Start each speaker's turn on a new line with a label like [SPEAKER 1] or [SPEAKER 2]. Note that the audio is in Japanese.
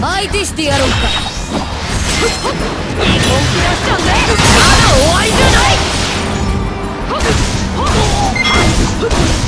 [SPEAKER 1] 相手してやろうか。本気出しちゃうぜ。まだ終わりじゃない。